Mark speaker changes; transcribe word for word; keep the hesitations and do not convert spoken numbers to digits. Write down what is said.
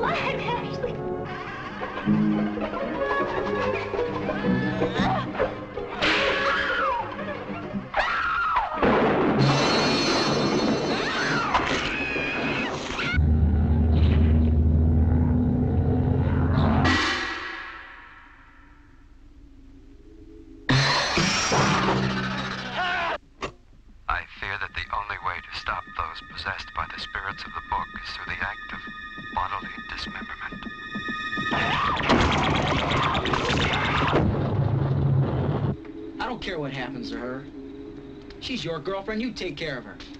Speaker 1: I'm Ashley.
Speaker 2: I fear that the only way to stop those possessed by the spirits of the book is through the act of bodily dismemberment.
Speaker 3: I don't care what happens to her. She's your girlfriend. You take care of her.